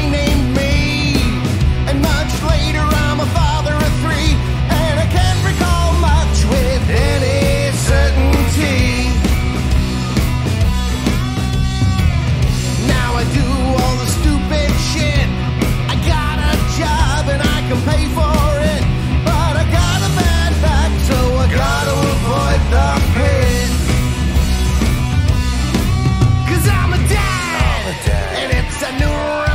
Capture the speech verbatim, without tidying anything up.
boy named me. And much later I'm a father of three, and I can't recall much with any certainty. Now I do all the stupid shit. I got a job and I can pay for it, but I got a bad back, so I gotta avoid the pain. Cause I'm a dad, and it's a new